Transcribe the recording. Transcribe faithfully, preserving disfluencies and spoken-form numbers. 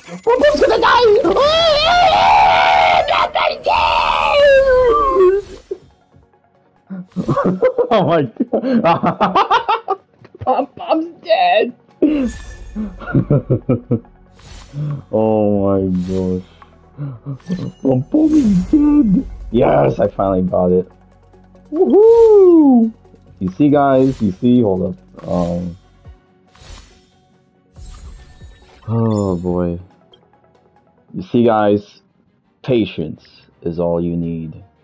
Pom-Pom's gonna die! Oh my god! Pom-Pom's dead! Oh my gosh. Pom-Pom is dead! Yes, I finally got it. Woohoo! You see, guys, you see, hold up. Um. Oh boy. You see, guys, patience is all you need.